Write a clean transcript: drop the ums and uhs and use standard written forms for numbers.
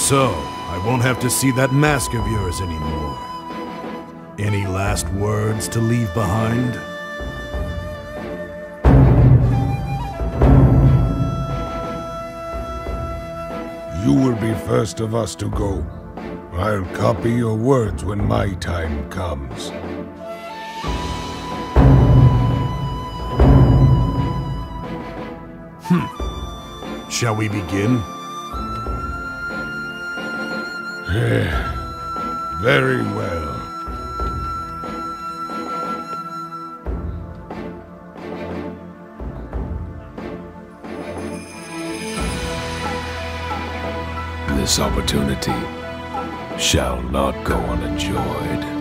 So, I won't have to see that mask of yours anymore. Any last words to leave behind? You will be first of us to go. I'll copy your words when my time comes. Shall we begin? Very well. This opportunity shall not go unenjoyed.